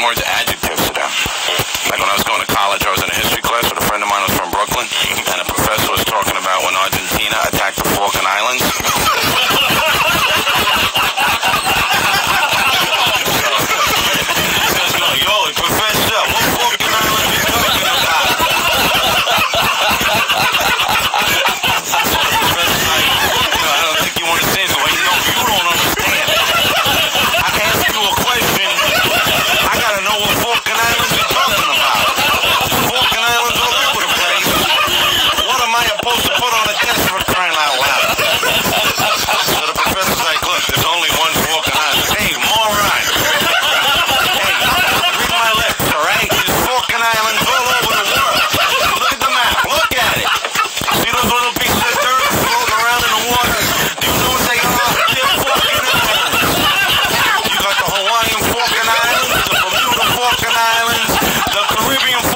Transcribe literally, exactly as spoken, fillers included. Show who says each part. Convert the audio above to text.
Speaker 1: words, adjectives to them. Like when I was going to college, I was in a history class with a friend of mine who was from Brooklyn, and a professor was talking about when Argentina attacked the Falkland Islands. Yo, professor, what Falkland Islands are you talking about? I don't think you understand, so you know you don't understand. I ask you a question, I gotta know what Falkland Islands you're talking about. Falkland Islands all over the place. What am I supposed to put on a desk for crying out loud? So the professor's like, look, there's only one Falkland Island. Hey, moron. Hey, read my lips, alright? There's Falkland Islands all over the world. Look at the map, look at it. See those little pieces of dirt floating around in the water? Do you know what they are? They're Falkland Islands. You got the Hawaiian Falkland Islands, the Bermuda Falkland Islands, the Caribbean